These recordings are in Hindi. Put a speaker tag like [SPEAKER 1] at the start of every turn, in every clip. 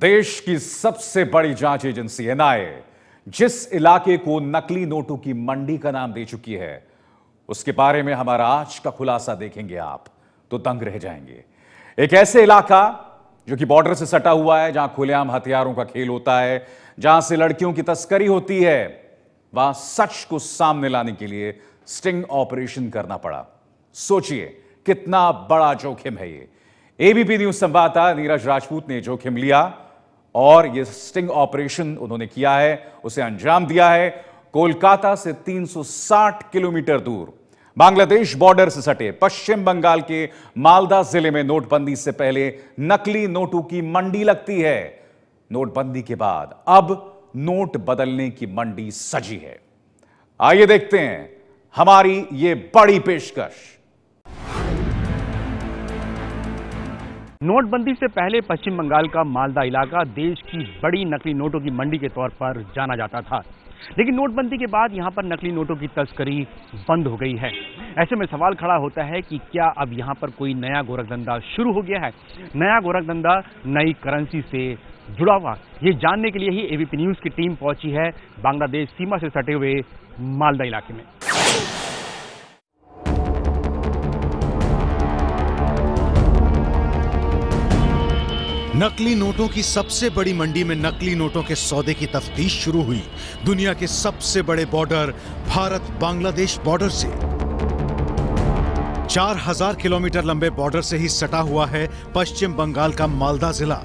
[SPEAKER 1] देश की सबसे बड़ी जांच एजेंसी एनआईए जिस इलाके को नकली नोटों की मंडी का नाम दे चुकी है, उसके बारे में हमारा आज का खुलासा देखेंगे आप तो दंग रह जाएंगे। एक ऐसे इलाका जो कि बॉर्डर से सटा हुआ है, जहां खुलेआम हथियारों का खेल होता है, जहां से लड़कियों की तस्करी होती है, वहां सच को सामने लाने के लिए स्टिंग ऑपरेशन करना पड़ा। सोचिए कितना बड़ा जोखिम है ये। एबीपी न्यूज संवाददाता नीरज राजपूत ने जोखिम लिया और यह स्टिंग ऑपरेशन उन्होंने किया है, उसे अंजाम दिया है कोलकाता से 360 किलोमीटर दूर बांग्लादेश बॉर्डर से सटे पश्चिम बंगाल के मालदा जिले में। नोटबंदी से पहले नकली नोटों की मंडी लगती है। नोटबंदी के बाद अब नोट बदलने की मंडी सजी है। आइए देखते हैं हमारी ये बड़ी पेशकश।
[SPEAKER 2] नोटबंदी से पहले पश्चिम बंगाल का मालदा इलाका देश की बड़ी नकली नोटों की मंडी के तौर पर जाना जाता था, लेकिन नोटबंदी के बाद यहां पर नकली नोटों की तस्करी बंद हो गई है। ऐसे में सवाल खड़ा होता है कि क्या अब यहां पर कोई नया गोरखधंधा शुरू हो गया है, नया गोरखधंधा नई करेंसी से जुड़ा हुआ। ये जानने के लिए ही एबीपी न्यूज की टीम पहुंची है बांग्लादेश सीमा से सटे हुए मालदा इलाके में।
[SPEAKER 3] नकली नोटों की सबसे बड़ी मंडी में नकली नोटों के सौदे की तफ्तीश शुरू हुई। दुनिया के सबसे बड़े बॉर्डर भारत बांग्लादेश बॉर्डर से 4000 किलोमीटर लंबे बॉर्डर से ही सटा हुआ है पश्चिम बंगाल का मालदा जिला।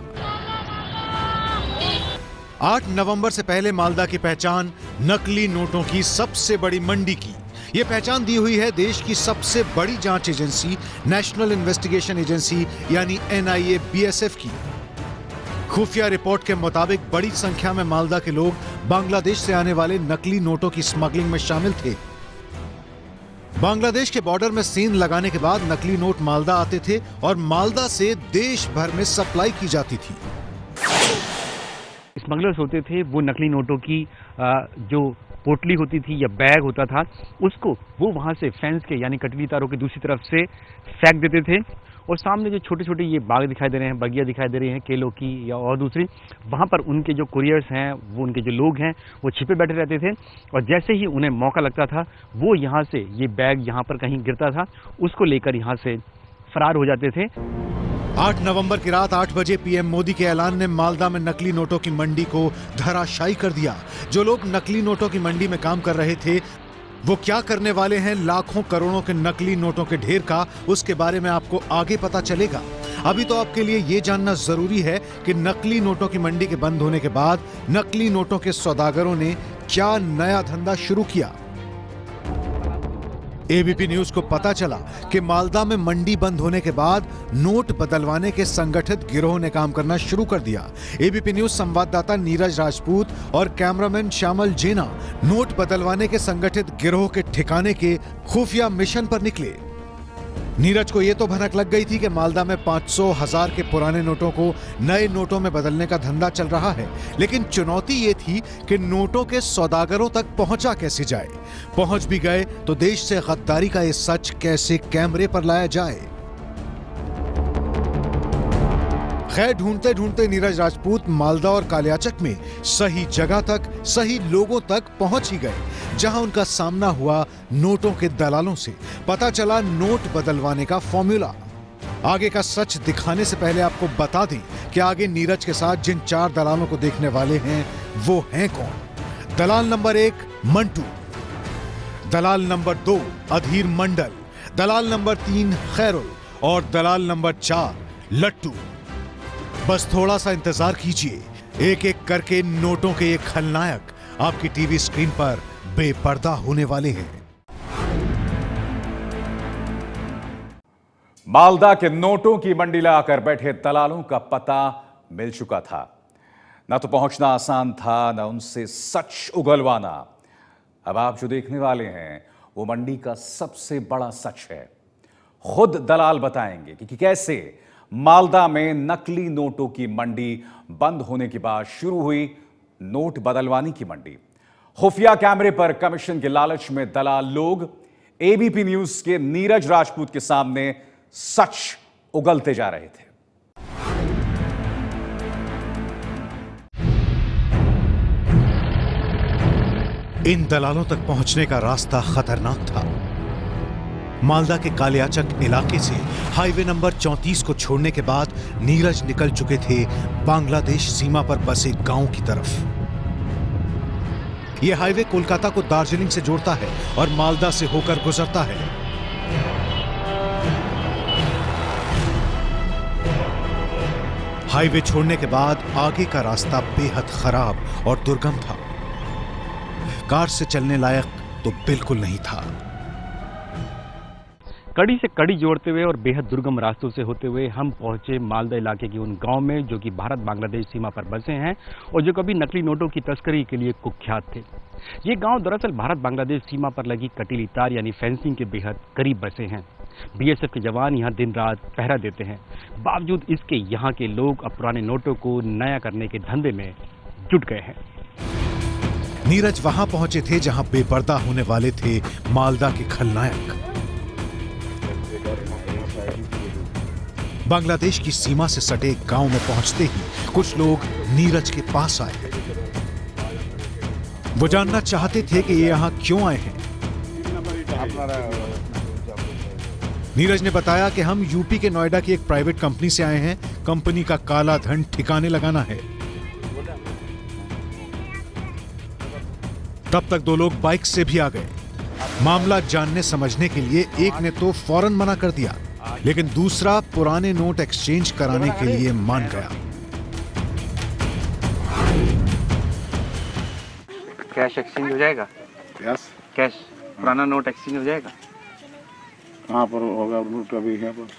[SPEAKER 3] 8 नवंबर से पहले मालदा की पहचान नकली नोटों की सबसे बड़ी मंडी की। यह पहचान दी हुई है देश की सबसे बड़ी जांच एजेंसी नेशनल इन्वेस्टिगेशन एजेंसी यानी एनआईए बीएसएफ की। खुफिया रिपोर्ट के मुताबिक बड़ी संख्या में मालदा के लोग बांग्लादेश से आने वाले नकली नोटों की स्मगलिंग में शामिल थे। बांग्लादेश के बॉर्डर में सीन लगाने के बाद नकली नोट मालदा आते थे और मालदा से देश भर में सप्लाई की जाती थी।
[SPEAKER 2] स्मगलर्स होते थे, वो नकली नोटों की जो पोटली होती थी या बैग होता था, उसको वो वहां से फेंस के यानी कटली तारों की दूसरी तरफ से फेंक देते थे। और सामने जो छोटे छोटे ये बाग दिखाई दे रहे हैं, बगिया दिखाई दे रही हैं केलों की या और दूसरी, वहां पर उनके जो कुरियर्स हैं, वो उनके जो लोग हैं, वो छिपे बैठे रहते थे और जैसे ही उन्हें मौका लगता था वो यहाँ से ये बैग यहाँ पर कहीं गिरता था, उसको लेकर यहाँ से फरार हो जाते थे।
[SPEAKER 3] 8 नवंबर की रात 8 बजे पीएम मोदी के ऐलान ने मालदा में नकली नोटों की मंडी को धराशायी कर दिया। जो लोग नकली नोटों की मंडी में काम कर रहे थे वो क्या करने वाले हैं लाखों करोड़ों के नकली नोटों के ढेर का, उसके बारे में आपको आगे पता चलेगा। अभी तो आपके लिए ये जानना जरूरी है कि नकली नोटों की मंडी के बंद होने के बाद नकली नोटों के सौदागरों ने क्या नया धंधा शुरू किया। एबीपी न्यूज को पता चला कि मालदा में मंडी बंद होने के बाद नोट बदलवाने के संगठित गिरोह ने काम करना शुरू कर दिया। एबीपी न्यूज संवाददाता नीरज राजपूत और कैमरामैन श्यामल जेना नोट बदलवाने के संगठित गिरोह के ठिकाने के खुफिया मिशन पर निकले। नीरज को यह तो भनक लग गई थी कि मालदा में 500,000 के पुराने नोटों को नए नोटों में बदलने का धंधा चल रहा है, लेकिन चुनौती ये थी कि नोटों के सौदागरों तक पहुंचा कैसे जाए। पहुंच भी गए तो देश से गद्दारी का ये सच कैसे कैमरे पर लाया जाए। खैर ढूंढते ढूंढते नीरज राजपूत मालदा और कालियाचक में सही जगह तक, सही लोगों तक पहुंच ही गए, जहां उनका सामना हुआ नोटों के दलालों से। पता चला नोट बदलवाने का फॉर्मूला। आगे का सच दिखाने से पहले आपको बता दें कि आगे नीरज के साथ जिन 4 दलालों को देखने वाले हैं वो हैं कौन। दलाल नंबर 1 मंटू, दलाल नंबर 2 अधीर मंडल, दलाल नंबर 3 खैरुल और दलाल नंबर 4 लट्टू। बस थोड़ा सा इंतजार कीजिए, एक एक करके नोटों के ये खलनायक आपकी टीवी स्क्रीन पर बेपर्दा होने वाले हैं।
[SPEAKER 1] मालदा के नोटों की मंडी लगाकर बैठे दलालों का पता मिल चुका था। ना तो पहुंचना आसान था, ना उनसे सच उगलवाना। अब आप जो देखने वाले हैं वो मंडी का सबसे बड़ा सच है। खुद दलाल बताएंगे कि कैसे मालदा में नकली नोटों की मंडी बंद होने के बाद शुरू हुई नोट बदलवाने की मंडी। खुफिया कैमरे पर कमीशन के लालच में दलाल लोग एबीपी न्यूज के नीरज राजपूत के सामने सच उगलते जा रहे थे।
[SPEAKER 3] इन दलालों तक पहुंचने का रास्ता खतरनाक था। मालदा के कालियाचक इलाके से हाईवे नंबर 34 को छोड़ने के बाद नीरज निकल चुके थे बांग्लादेश सीमा पर बसे गांव की तरफ। यह हाईवे कोलकाता को दार्जिलिंग से जोड़ता है और मालदा से होकर गुजरता है। हाईवे छोड़ने के बाद आगे का रास्ता बेहद खराब और दुर्गम था। कार से चलने लायक तो बिल्कुल नहीं था।
[SPEAKER 2] कड़ी से कड़ी जोड़ते हुए और बेहद दुर्गम रास्तों से होते हुए हम पहुंचे मालदा इलाके के उन गांव में जो कि भारत बांग्लादेश सीमा पर बसे हैं और जो कभी नकली नोटों की तस्करी के लिए कुख्यात थे। ये गांव दरअसल भारत बांग्लादेश सीमा पर लगी कटीली तार यानी फेंसिंग के बेहद करीब बसे हैं। बीएसएफ के जवान यहां दिन रात पहरा देते हैं। बावजूद इसके यहां के लोग अब पुराने नोटों को नया करने के धंधे में जुट गए हैं।
[SPEAKER 3] नीरज वहां पहुंचे थे जहां बेपर्दा होने वाले थे मालदा के खलनायक। बांग्लादेश की सीमा से सटे गांव में पहुंचते ही कुछ लोग नीरज के पास आए। वो जानना चाहते थे कि ये यहां क्यों आए हैं। नीरज ने बताया कि हम यूपी के नोएडा की एक प्राइवेट कंपनी से आए हैं। कंपनी का काला धन ठिकाने लगाना है। तब तक दो लोग बाइक से भी आ गए। मामला जानने समझने के लिए एक ने तो फौरन मना कर दिया, लेकिन दूसरा पुराने नोट एक्सचेंज कराने के लिए मान गया।
[SPEAKER 4] कैश एक्सचेंज हो जाएगा?
[SPEAKER 5] यस।
[SPEAKER 4] कैश पुराना नोट एक्सचेंज हो जाएगा?
[SPEAKER 5] कहाँ पर होगा नोट? अभी यहाँ पर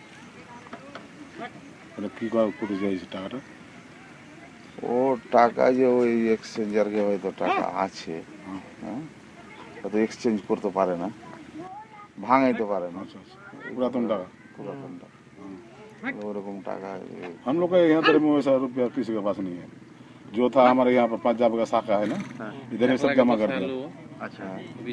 [SPEAKER 5] কি করে যাইছে টাকাটা?
[SPEAKER 6] ও টাকা যে ওই এক্সচেঞ্জারকে হয়তো টাকা আছে, হ্যাঁ, তো এক্সচেঞ্জ করতে পারে না, ভাঙাইতে পারে না।
[SPEAKER 5] पुरातन टाका।
[SPEAKER 6] पुरातन टाका ওরকম টাকা
[SPEAKER 5] हम लोग का यहाँ पर में वैसा रुपया किसी के पास नहीं है। जो था हमारे यहाँ पर पंजाब का शाखा है ना, इधर ही सब जमा कर दिया।
[SPEAKER 4] अच्छा,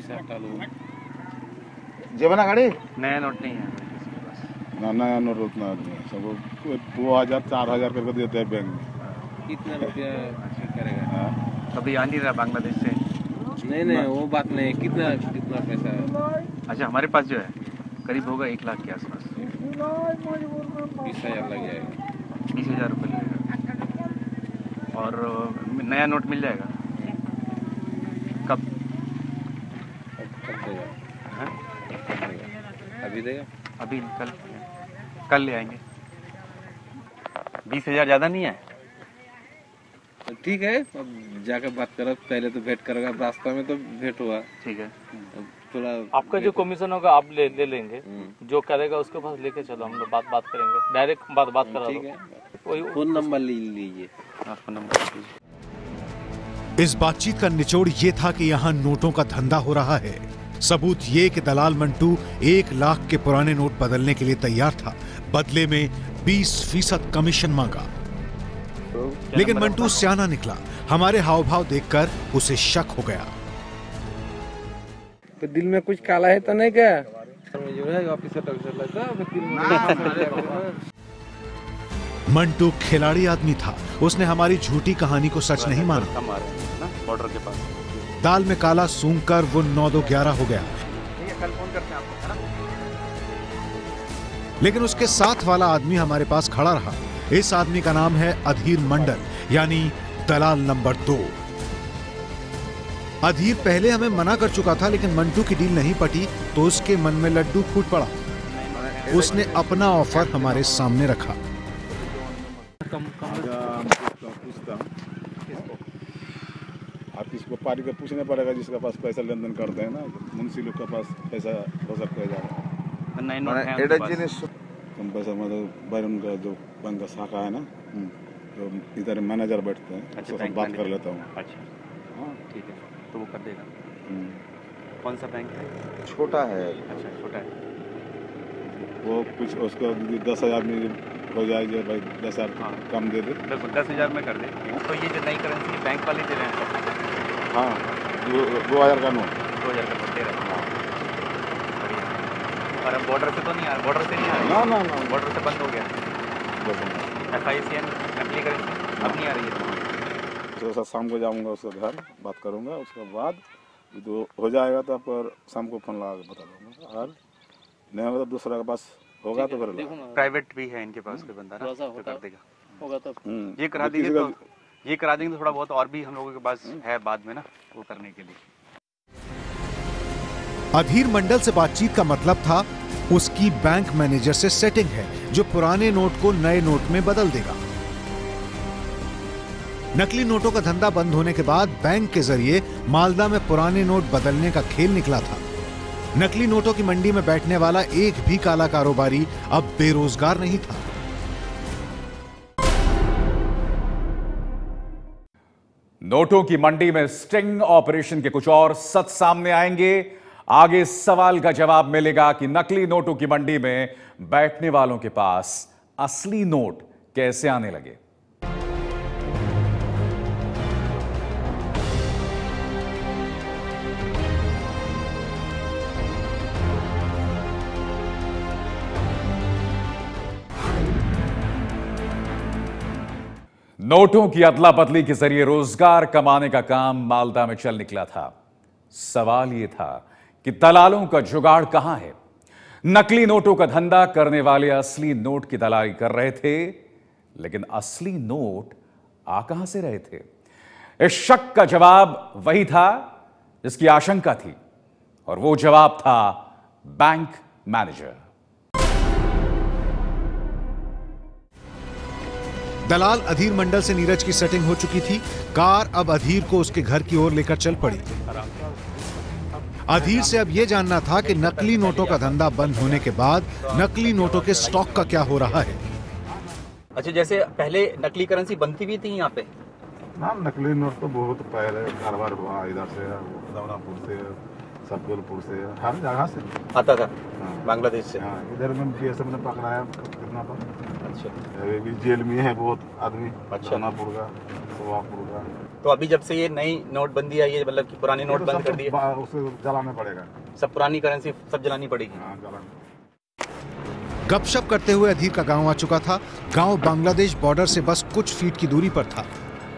[SPEAKER 6] जेब ना गाड़ी
[SPEAKER 4] नया नोट नहीं है किसी के पास?
[SPEAKER 5] ना नया नोट उतना नहीं है, सब 2000 4000 करके देते हैं बैंक में।
[SPEAKER 7] कितना रुपया करेगा?
[SPEAKER 4] कभी आ नहीं रहा बांग्लादेश से?
[SPEAKER 7] नहीं वो बात नहीं। कितना कितना पैसा है?
[SPEAKER 4] अच्छा, हमारे पास जो है करीब होगा 1 लाख के आसपास।
[SPEAKER 7] 20,000 लग जाएगा।
[SPEAKER 4] 20,000 रुपये लगेगा। और नया नोट मिल जाएगा कब?
[SPEAKER 7] कब देगा?
[SPEAKER 4] हाँ?
[SPEAKER 7] अभी देगा?
[SPEAKER 4] अभी कल ले आएंगे। 20,000 ज़्यादा नहीं है?
[SPEAKER 7] ठीक है, अब जाकर बात करो। पहले तो भेंट करेगा, रास्ता में तो भेंट हुआ।
[SPEAKER 4] ठीक है,
[SPEAKER 7] अब थोड़ा
[SPEAKER 8] आपका जो कमीशन होगा आप ले लेंगे। जो करेगा उसके पास लेके चलो, हम लोग बात करेंगे। डायरेक्ट बात करा
[SPEAKER 7] ठीक
[SPEAKER 8] दो।
[SPEAKER 7] है। फोन नंबर ले लीजिए।
[SPEAKER 4] फोन नंबर दीजिए।
[SPEAKER 3] इस बातचीत का निचोड़ ये था कि यहां नोटों का धंधा हो रहा है। सबूत ये कि दलाल मंटू 1 लाख के पुराने नोट बदलने के लिए तैयार था। बदले में 20% कमीशन मांगा। लेकिन मंटू स्याना निकला। हमारे हाव भाव देखकर उसे शक हो गया।
[SPEAKER 7] तो दिल में कुछ काला है तो नहीं क्या?
[SPEAKER 3] मंटू खिलाड़ी आदमी था। उसने हमारी झूठी कहानी को सच नहीं माना।
[SPEAKER 4] बॉर्डर के पास
[SPEAKER 3] दाल में काला सूंघकर वो 9-2-11 हो गया।
[SPEAKER 4] कल फोन करते हैं आपको, है ना?
[SPEAKER 3] लेकिन उसके साथ वाला आदमी हमारे पास खड़ा रहा। इस आदमी का नाम है अधीर मंडल, यानी दलाल नंबर 2। अधीर पहले हमें मना कर चुका था, लेकिन मंटू की डील नहीं पटी तो उसके मन में लड्डू फूट पड़ा। उसने अपना ऑफर हमारे सामने रखा।
[SPEAKER 5] आप किसको पार्टी को पूछना पड़ेगा जिसके पास पैसा लेन देन करते हैं ना, मुंशी लोग के पास पैसा हो सकता है ज़्यादा।
[SPEAKER 4] नए नोट हैं
[SPEAKER 6] এটা
[SPEAKER 4] आपके पास?
[SPEAKER 6] জিনিস
[SPEAKER 5] कम पैसा मतलब बैरन का जो बैंक का शाखा है ना, तो इधर मैनेजर बैठते हैं,
[SPEAKER 4] अच्छा,
[SPEAKER 5] उसके साथ
[SPEAKER 4] बैंक
[SPEAKER 5] बात कर
[SPEAKER 4] मैनेजर।
[SPEAKER 5] लेता हूँ।
[SPEAKER 4] अच्छा,
[SPEAKER 5] हाँ।
[SPEAKER 4] ठीक है, तो वो कर देगा। कौन सा बैंक है?
[SPEAKER 6] छोटा है।
[SPEAKER 4] अच्छा, छोटा है।
[SPEAKER 5] वो कुछ उसको 10,000 में हो जाएगी भाई, 10,000
[SPEAKER 4] हाँ।
[SPEAKER 5] कम दे दे।
[SPEAKER 4] बिल्कुल 10,000 में कर दे। तो ये जो नई करेंसी बैंक वाले दे रहे हैं,
[SPEAKER 5] हाँ, 2,000 का नोट।
[SPEAKER 4] 2,000 का नोट दे रहे हैं। बढ़िया। और अब बॉर्डर से तो नहीं आ रहा? बॉर्डर से नहीं आ
[SPEAKER 5] ना
[SPEAKER 4] रहा?
[SPEAKER 5] ना ना,
[SPEAKER 4] बॉर्डर से बंद हो गया।
[SPEAKER 5] बस
[SPEAKER 4] FICN नकली करेंसी अब नहीं आ रही है।
[SPEAKER 5] उसके साथ शाम को जाऊँगा उसके घर, बात करूँगा, उसके बाद तो हो जाएगा तो आपको शाम को फोन लगा के बता दूंगा, और नहीं होगा तो दूसरा के पास होगा तो फिर
[SPEAKER 9] प्राइवेट भी है इनके पास कोई बंदा ना,
[SPEAKER 8] थोड़ा-सा
[SPEAKER 9] तो कर देगा।
[SPEAKER 8] होगा तो
[SPEAKER 9] ये करा देंगे तो ये करा देंगे तो थोड़ा बहुत और भी हम लोगों के पास है बाद में ना वो करने के लिए।
[SPEAKER 3] अधीर मंडल से बातचीत का मतलब था उसकी बैंक मैनेजर से सेटिंग है जो पुराने नोट को नए नोट में बदल देगा। नकली नोटों का धंधा बंद होने के बाद बैंक के जरिए मालदा में पुराने नोट बदलने का खेल निकला था। नकली नोटों की मंडी में बैठने वाला एक भी काला कारोबारी अब बेरोजगार नहीं था।
[SPEAKER 1] नोटों की मंडी में स्टिंग ऑपरेशन के कुछ और सच सामने आएंगे। आगे सवाल का जवाब मिलेगा कि नकली नोटों की मंडी में बैठने वालों के पास असली नोट कैसे आने लगे। नोटों की अदला बदली के जरिए रोजगार कमाने का काम मालदा में चल निकला था। सवाल यह था कि दलालों का जुगाड़ कहां है। नकली नोटों का धंधा करने वाले असली नोट की दलाली कर रहे थे, लेकिन असली नोट आ कहां से रहे थे। इस शक का जवाब वही था जिसकी आशंका थी, और वो जवाब था बैंक मैनेजर।
[SPEAKER 3] दलाल अधीर मंडल से नीरज की सेटिंग हो चुकी थी। कार अब अधीर को उसके घर की ओर लेकर चल पड़ी। अधीर से अब यह जानना था कि नकली नोटों का धंधा बंद होने के बाद नकली नोटों के स्टॉक का क्या हो रहा है।
[SPEAKER 9] अच्छा, जैसे पहले नकली करेंसी बनती भी थी यहाँ पे?
[SPEAKER 5] हाँ, नकली नोट तो बहुत पहले कारोबार हुआ, इधर से दौरापुर से, सबलपुर से, हर जगह से
[SPEAKER 9] आता था। बांग्लादेश से।
[SPEAKER 5] हाँ, इधर में बीएसएफ ने पकड़ाया कितना पर।
[SPEAKER 9] अच्छा,
[SPEAKER 5] अभी भी जेल में है बहुत आदमी।
[SPEAKER 9] अच्छा।
[SPEAKER 5] दानापुर का, सोहापुर का।
[SPEAKER 9] तो अभी जब से ये नई नोटबंदी आई है, मतलब कि पुरानी नोट बंद कर दिए,
[SPEAKER 5] उसे जलाना पड़ेगा,
[SPEAKER 9] सब पुरानी करेंसी सब जलानी पड़ेगी।
[SPEAKER 5] हाँ, जलाना।
[SPEAKER 3] गपशप करते हुए अधीर का गांव आ चुका था। गांव बांग्लादेश बॉर्डर से बस कुछ फीट की दूरी पर था।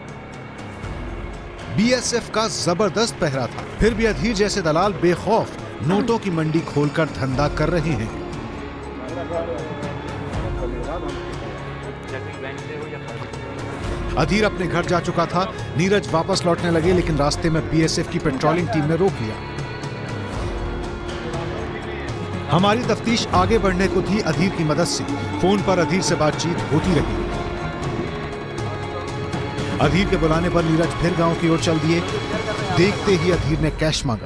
[SPEAKER 3] बीएसएफ का जबरदस्त पहरा था, फिर भी अधीर जैसे दलाल बेखौफ नोटों की मंडी खोलकर धंधा कर रहे हैं। अधीर अपने घर जा चुका था। नीरज वापस लौटने लगे, लेकिन रास्ते में बीएसएफ की पेट्रोलिंग टीम ने रोक लिया। हमारी तफ्तीश आगे बढ़ने को थी अधीर की मदद से। फोन पर अधीर से बातचीत होती रही। अधीर के बुलाने पर नीरज फिर गांव की ओर चल दिए। देखते ही अधीर ने कैश मांगा।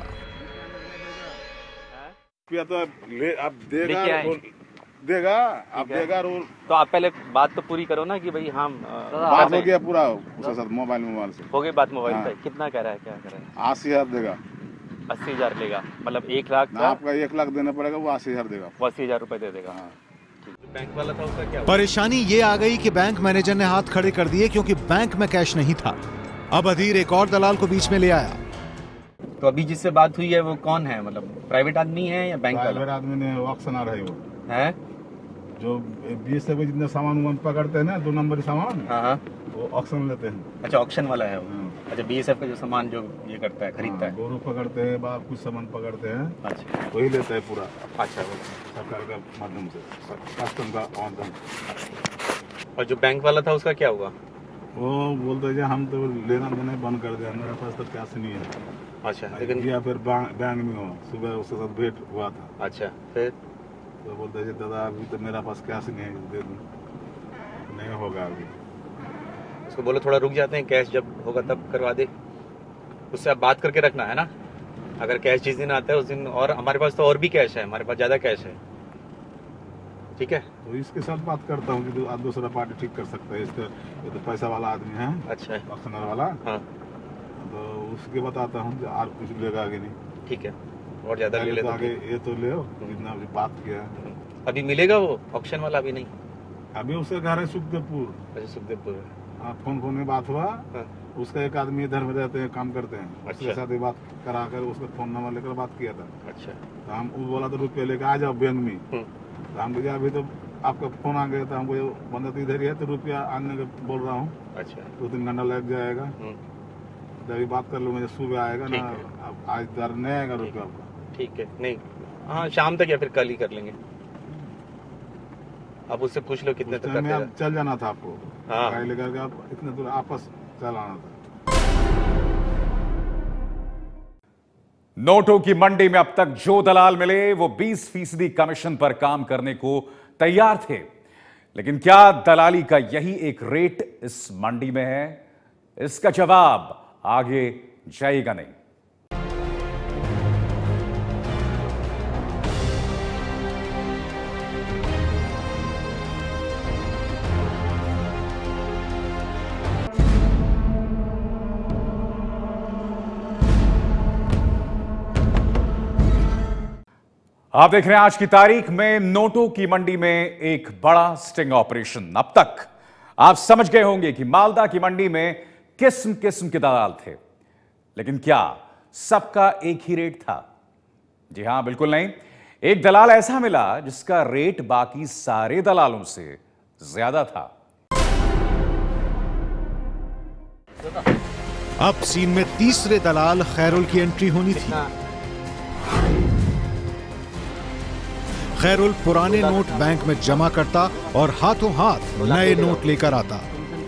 [SPEAKER 5] तो आप देगा आप देगा रोल।
[SPEAKER 9] तो आप पहले बात तो पूरी करो ना कि भाई हम
[SPEAKER 5] बात हो गया पूरा उसके साथ मोबाइल से
[SPEAKER 9] हो गई बात मोबाइल
[SPEAKER 5] हाँ।
[SPEAKER 9] पे। कितना कह रहा है, क्या कह रहा है?
[SPEAKER 5] 80,000 देगा।
[SPEAKER 9] 80,000 लेगा, मतलब 1 लाख का
[SPEAKER 5] आपका 1 लाख देना पड़ेगा, वो 80,000 देगा।
[SPEAKER 9] 80,000 रुपए दे देगा।
[SPEAKER 5] हाँ।
[SPEAKER 9] बैंक वाला था उसका क्या हुआ?
[SPEAKER 3] परेशानी ये आ गई कि बैंक मैनेजर ने हाथ खड़े कर दिए क्योंकि बैंक में कैश नहीं था। अब अधीर एक और दलाल को बीच में ले आया।
[SPEAKER 9] तो अभी जिससे बात हुई है वो कौन है, मतलब प्राइवेट आदमी है या बैंक वाला?
[SPEAKER 5] प्राइवेट आदमी ने ऑक्शनर है वो
[SPEAKER 9] है
[SPEAKER 5] जो 20 से जितना सामान वामान पकड़ते हैं ना, 2 नंबर सामान।
[SPEAKER 9] हाँ,
[SPEAKER 5] वो ऑक्शन लेते हैं।
[SPEAKER 9] अच्छा, ऑक्शन वाला है वो।
[SPEAKER 5] हाँ।
[SPEAKER 9] अच्छा, बीएसएफ का जो सामान जो ये करता है, खरीदता है।
[SPEAKER 5] गोरू पकड़ते हैं, बाहर कुछ सामान पकड़ते हैं,
[SPEAKER 9] अच्छा,
[SPEAKER 5] वही लेता है पूरा।
[SPEAKER 9] अच्छा,
[SPEAKER 5] सरकार का माध्यम से, कस्टम का माध्यम।
[SPEAKER 9] और जो बैंक वाला था उसका क्या हुआ?
[SPEAKER 5] वो बोलते हैं हम तो लेना देना बंद कर दिया, मेरे पास तो कैश नहीं है।
[SPEAKER 9] अच्छा, लेकिन
[SPEAKER 5] या फिर बैंक में हो, सुबह उसके साथ भेंट हुआ था।
[SPEAKER 9] अच्छा, फिर
[SPEAKER 5] तो बोलते हैं दादा अभी तो मेरा पास कैश नहीं है, दे दूं। नहीं होगा अभी।
[SPEAKER 9] उसको बोलो थोड़ा रुक जाते हैं, कैश जब होगा तब करवा दे। उससे आप बात करके रखना है ना, अगर कैश जिस दिन आता है उस दिन। और हमारे पास तो और भी कैश है, हमारे पास ज्यादा कैश है। ठीक है,
[SPEAKER 5] तो इसके साथ बात करता हूँ कि दूसरा पार्टी ठीक कर सकता है इसका। ये तो पैसा वाला आदमी है।
[SPEAKER 9] अच्छा,
[SPEAKER 5] ऑक्शनर वाला।
[SPEAKER 9] हाँ,
[SPEAKER 5] तो उसके बताता हूँ और कुछ लेगा आगे नहीं।
[SPEAKER 9] ठीक है, और ज्यादा ले ले
[SPEAKER 5] तो
[SPEAKER 9] तो
[SPEAKER 5] आगे ये तो ले जितना अभी बात किया है।
[SPEAKER 9] अभी मिलेगा वो ऑक्शन वाला? अभी नहीं,
[SPEAKER 5] अभी उसका घर है सुखदेवपुर।
[SPEAKER 9] अच्छा, सुखदेवपुर है।
[SPEAKER 5] हाँ, फोन में बात हुआ।
[SPEAKER 9] हाँ।
[SPEAKER 5] उसका एक आदमी इधर में रहते हैं, काम करते हैं।
[SPEAKER 9] अच्छा।
[SPEAKER 5] उसके साथ ही बात करा कर उसका फोन नंबर लेकर बात किया था।
[SPEAKER 9] अच्छा,
[SPEAKER 5] तो हम वो बोला तो रुपये लेकर आ जाओ बैंक में। तो हम बोले अभी तो आपका फोन आ गया था, हमको बंदा तो इधर ही है, तो रुपया आने का बोल रहा हूँ।
[SPEAKER 9] अच्छा,
[SPEAKER 5] 2-3 घंटा लग जाएगा। जब बात कर लो, मुझे सुबह आएगा ना, अब आज दर नहीं आएगा रुपया आपका।
[SPEAKER 9] ठीक है, नहीं हाँ शाम तक या फिर कल ही कर लेंगे। आप उससे पूछ लो कितने तक करते हैं।
[SPEAKER 5] चल जाना था आपको,
[SPEAKER 9] हाँ
[SPEAKER 5] गाड़ी लेकर के आप इतने दूर आपस चल आना था।
[SPEAKER 1] नोटों की मंडी में अब तक जो दलाल मिले वो 20% कमीशन पर काम करने को तैयार थे, लेकिन क्या दलाली का यही एक रेट इस मंडी में है? इसका जवाब आगे जाएगा नहीं। आप देख रहे हैं आज की तारीख में नोटों की मंडी में एक बड़ा स्टिंग ऑपरेशन। अब तक आप समझ गए होंगे कि मालदा की मंडी में किस्म किस्म के दलाल थे, लेकिन क्या सबका एक ही रेट था? जी हां, बिल्कुल नहीं। एक दलाल ऐसा मिला जिसका रेट बाकी सारे दलालों से ज्यादा था।
[SPEAKER 3] अब सीन में तीसरे दलाल खैरुल की एंट्री होनी थी। खैरुल पुराने नोट बैंक में जमा करता और हाथों हाथ नए नोट लेकर आता।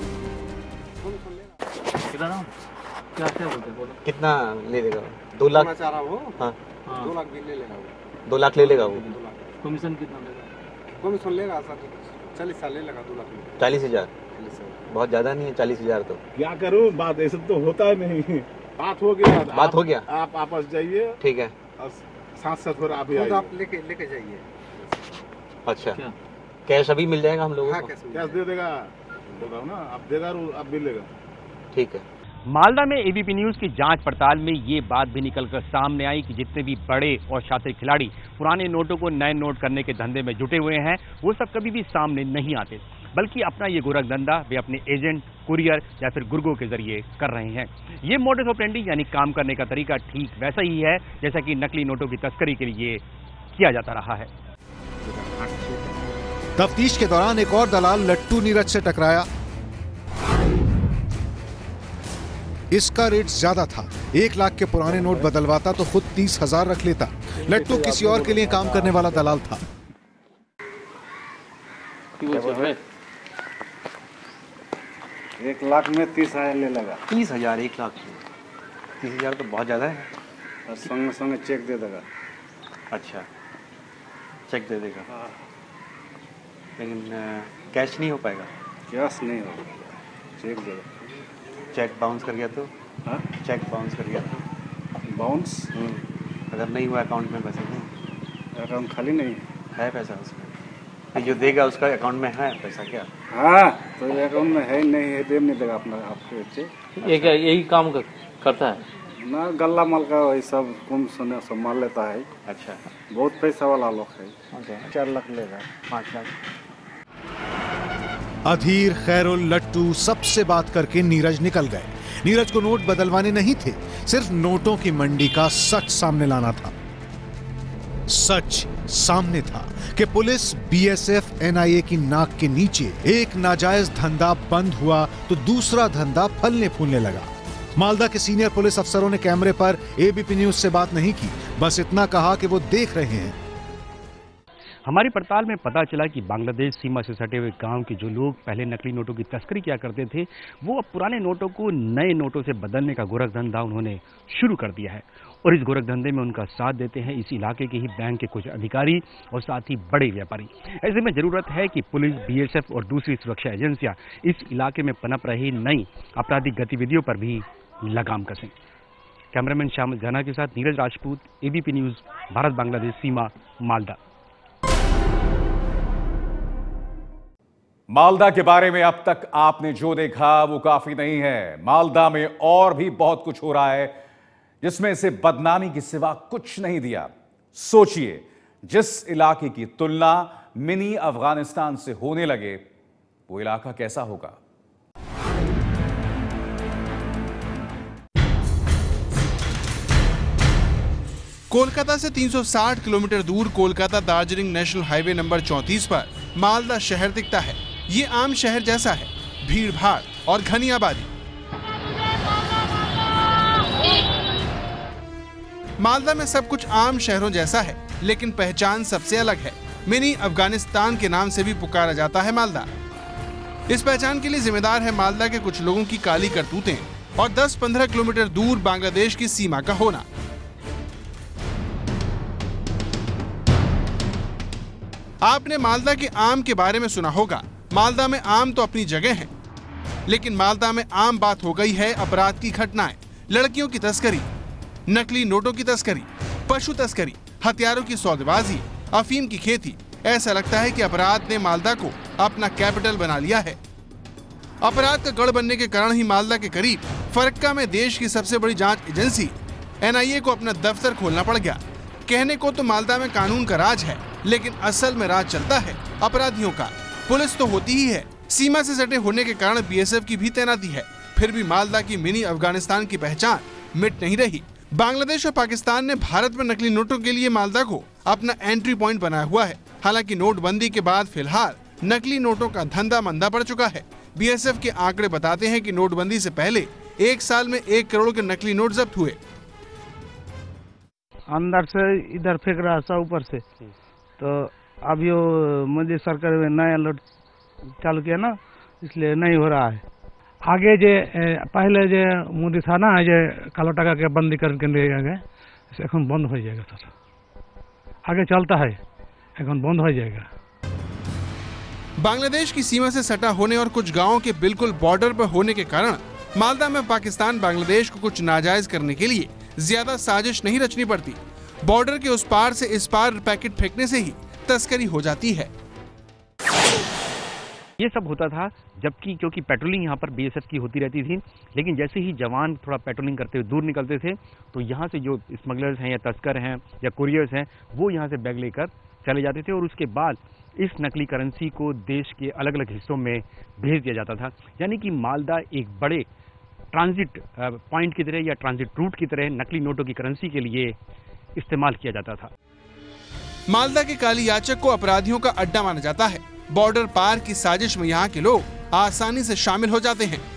[SPEAKER 9] कितना ले लेगा? 2 लाख चाह रहा वो। हाँ
[SPEAKER 7] 2 लाख भी ले लेगा वो।
[SPEAKER 9] 2 लाख ले लेगा वो।
[SPEAKER 7] कमीशन कितना लेगा? कमीशन लेगा सर 40 साल ले लेगा। 2 लाख
[SPEAKER 9] 40,000 बहुत ज्यादा नहीं है। 40,000 तो
[SPEAKER 5] क्या करूं, बात ऐसा तो होता नहीं। बात हो गया,
[SPEAKER 9] बात हो गया।
[SPEAKER 5] आप आपस जाइए,
[SPEAKER 9] ठीक है,
[SPEAKER 5] साथ साथ फिर आप
[SPEAKER 7] लेके जाइए।
[SPEAKER 9] अच्छा कैश अभी मिल जाएगा हम लोगों को?
[SPEAKER 5] कैश दे देगा ना, आप देगा आप भी लेगा।
[SPEAKER 9] ठीक है।
[SPEAKER 2] मालदा में एबीपी न्यूज की जांच पड़ताल में ये बात भी निकलकर सामने आई कि जितने भी बड़े और शातिर खिलाड़ी पुराने नोटों को नए नोट करने के धंधे में जुटे हुए हैं, वो सब कभी भी सामने नहीं आते, बल्कि अपना ये गोरखधंधा वे अपने एजेंट, कुरियर या फिर गुर्गों के जरिए कर रहे हैं। ये मोडस ऑपरेंडी यानी काम करने का तरीका ठीक वैसा ही है जैसा कि नकली नोटों की तस्करी के लिए किया जाता रहा है।
[SPEAKER 3] तफ्तीश के दौरान एक और दलाल लट्टू नीरज से टकराया। इसका रेट ज्यादा था। 1 लाख के पुराने नोट बदलवाता तो खुद 30,000 रख लेता। लट्टू किसी और के लिए काम करने वाला दलाल था।
[SPEAKER 5] 1 लाख में 30,000 ले लगा।
[SPEAKER 9] 30,000 1 लाख 30,000 तो बहुत ज्यादा है।
[SPEAKER 5] और संग संग चेक दे देगा।
[SPEAKER 9] अच्छा चेक दे देगा, लेकिन कैश नहीं हो पाएगा।
[SPEAKER 5] कैश नहीं होगा, चेक देगा।
[SPEAKER 9] चेक बाउंस कर गया तो?
[SPEAKER 5] हाँ
[SPEAKER 9] चेक बाउंस कर गया तो?
[SPEAKER 5] बाउंस
[SPEAKER 9] अगर नहीं हुआ अकाउंट में पैसे नहीं,
[SPEAKER 5] अकाउंट खाली नहीं
[SPEAKER 9] है पैसा उसमें, तो जो देगा उसका अकाउंट में है पैसा क्या?
[SPEAKER 5] हाँ तो अकाउंट में है नहीं है, देम नहीं देगा अपना आपके बच्चे।
[SPEAKER 8] यही काम करता है
[SPEAKER 5] ना, गल्ला माल का वही सब कुम सुने सब माल लेता है।
[SPEAKER 9] अच्छा
[SPEAKER 5] बहुत पैसा वाला लोग है।
[SPEAKER 9] अच्छा
[SPEAKER 5] 4 लाख लेगा।
[SPEAKER 9] 5 लाख।
[SPEAKER 3] अधीर, खैरुल, लट्टू सबसे बात करके नीरज निकल गए। नीरज को नोट बदलवाने नहीं थे, सिर्फ नोटों की मंडी का सच सामने लाना था। सच सामने था कि पुलिस, बीएसएफ, एनआईए की नाक के नीचे एक नाजायज धंधा बंद हुआ तो दूसरा धंधा फलने फूलने लगा। मालदा के सीनियर पुलिस अफसरों ने कैमरे पर एबीपी न्यूज से बात नहीं की, बस इतना कहा कि वो देख रहे हैं।
[SPEAKER 2] हमारी पड़ताल में पता चला कि बांग्लादेश सीमा से सटे हुए गांव के जो लोग पहले नकली नोटों की तस्करी किया करते थे, वो अब पुराने नोटों को नए नोटों से बदलने का गोरखधंधा उन्होंने शुरू कर दिया है। और इस गोरखधंधे में उनका साथ देते हैं इस इलाके के ही बैंक के कुछ अधिकारी और साथ ही बड़े व्यापारी। ऐसे में जरूरत है कि पुलिस, बीएसएफ और दूसरी सुरक्षा एजेंसियां इस इलाके में पनप रही नई आपराधिक गतिविधियों पर भी लगाम कसें। कैमरामैन श्यामल जाना के साथ नीरज राजपूत, एबीपी न्यूज, भारत बांग्लादेश सीमा, मालदा।
[SPEAKER 1] मालदा के बारे में अब तक आपने जो देखा वो काफी नहीं है। मालदा में और भी बहुत कुछ हो रहा है जिसमें से बदनामी के सिवा कुछ नहीं दिया। सोचिए, जिस इलाके की तुलना मिनी अफगानिस्तान से होने लगे, वो इलाका कैसा होगा?
[SPEAKER 10] कोलकाता से 360 किलोमीटर दूर Kolkata Darjeeling national highway number 34 पर मालदा शहर दिखता है। ये आम शहर जैसा है, भीड़ भाड़ और घनी आबादी। मालदा में सब कुछ आम शहरों जैसा है, लेकिन पहचान सबसे अलग है। मिनी अफगानिस्तान के नाम से भी पुकारा जाता है मालदा। इस पहचान के लिए जिम्मेदार है मालदा के कुछ लोगों की काली करतूतें और 10-15 किलोमीटर दूर बांग्लादेश की सीमा का होना। आपने मालदा के आम के बारे में सुना होगा। मालदा में आम तो अपनी जगह है, लेकिन मालदा में आम बात हो गई है अपराध की घटनाएं, लड़कियों की तस्करी, नकली नोटों की तस्करी, पशु तस्करी, हथियारों की सौदेबाजी, अफीम की खेती। ऐसा लगता है कि अपराध ने मालदा को अपना कैपिटल बना लिया है। अपराध का गढ़ बनने के कारण ही मालदा के करीब फरक्का में देश की सबसे बड़ी जांच एजेंसी NIA को अपना दफ्तर खोलना पड़ गया। कहने को तो मालदा में कानून का राज है, लेकिन असल में राज चलता है अपराधियों का। पुलिस तो होती ही है, सीमा से सटे होने के कारण BSF की भी तैनाती है। फिर भी मालदा की मिनी अफगानिस्तान की पहचान मिट नहीं रही। बांग्लादेश और पाकिस्तान ने भारत में नकली नोटों के लिए मालदा को अपना एंट्री पॉइंट बनाया हुआ है। हालांकि नोटबंदी के बाद फिलहाल नकली नोटों का धंधा मंदा पड़ चुका है। BSF के आंकड़े बताते हैं कि नोटबंदी से पहले एक साल में 1 करोड़ के नकली नोट जब्त हुए।
[SPEAKER 11] अंदर से इधर फेंक रहा था ऊपर से, तो अब यो मोदी सरकार में नया नोट चालू किया ना, इसलिए नहीं हो रहा है। आगे जे पहले जे मोदी था ना, जे कालो टाका के बंदी करके गए, এখন बंद हो जाएगा सर। आगे चलता है, এখন बंद हो जाएगा।
[SPEAKER 10] बांग्लादेश की सीमा से सटा होने और कुछ गांवों के बिल्कुल बॉर्डर पर होने के कारण मालदा में पाकिस्तान बांग्लादेश को कुछ नाजायज करने के लिए ज्यादा साजिश नहीं रचनी पड़ती। बॉर्डर के उस पार से इस पार पैकेट फेंकने से ही तस्करी हो जाती है।
[SPEAKER 2] ये सब होता था जबकि क्योंकि पेट्रोलिंग यहाँ पर BSF की होती रहती थी, लेकिन जैसे ही जवान थोड़ा पेट्रोलिंग करते हुए दूर निकलते थे तो यहाँ से जो स्मगलर्स हैं या तस्कर हैं या कुरियर्स हैं वो यहाँ से बैग लेकर चले जाते थे और उसके बाद इस नकली करेंसी को देश के अलग अलग हिस्सों में भेज दिया जाता था। यानी कि मालदा एक बड़े ट्रांजिट पॉइंट की तरह या ट्रांजिट रूट की तरह नकली नोटों की करेंसी के लिए इस्तेमाल किया जाता था।
[SPEAKER 10] मालदा के काली याचक को अपराधियों का अड्डा माना जाता है। बॉर्डर पार की साजिश में यहाँ के लोग आसानी से शामिल हो जाते हैं।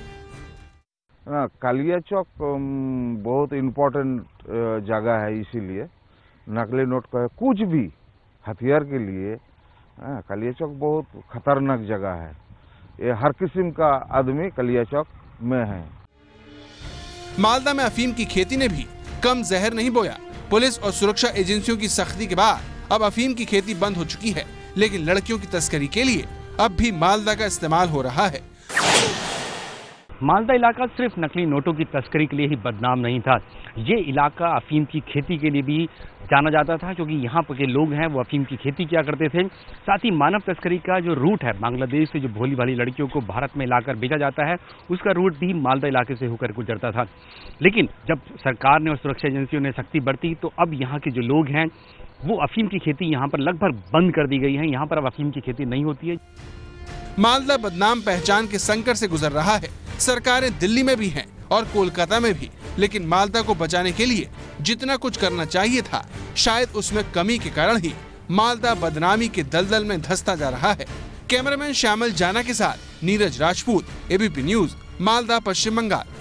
[SPEAKER 6] कालिया चौक बहुत इम्पोर्टेंट जगह है, इसीलिए नकली नोट का कुछ भी हथियार के लिए कालिया चौक बहुत खतरनाक जगह है। ये हर किस्म का आदमी कालिया चौक में है।
[SPEAKER 10] मालदा में अफीम की खेती ने भी कम जहर नहीं बोया। पुलिस और सुरक्षा एजेंसियों की सख्ती के बाद अब अफीम की खेती बंद हो चुकी है, लेकिन लड़कियों की तस्करी के लिए अब भी मालदा का इस्तेमाल हो रहा है।
[SPEAKER 2] मालदा इलाका सिर्फ नकली नोटों की तस्करी के लिए ही बदनाम नहीं था, ये इलाका अफीम की खेती के लिए भी जाना जाता था, क्योंकि यहाँ पर के लोग हैं वो अफीम की खेती किया करते थे। साथ ही मानव तस्करी का जो रूट है, बांग्लादेश से जो भोली भाली लड़कियों को भारत में लाकर भेजा जाता है, उसका रूट भी मालदा इलाके से होकर गुजरता था। लेकिन जब सरकार ने और सुरक्षा एजेंसियों ने सख्ती बरती तो अब यहाँ के जो लोग हैं वो अफीम की खेती यहाँ पर लगभग बंद कर दी गई है। यहाँ पर अब अफीम की खेती नहीं होती है।
[SPEAKER 10] मालदा बदनाम पहचान के संकट से गुजर रहा है। सरकारें दिल्ली में भी हैं और कोलकाता में भी, लेकिन मालदा को बचाने के लिए जितना कुछ करना चाहिए था, शायद उसमें कमी के कारण ही मालदा बदनामी के दलदल में धंसता जा रहा है। कैमरामैन श्यामल जाना के साथ नीरज राजपूत, ABP न्यूज, मालदा, पश्चिम बंगाल।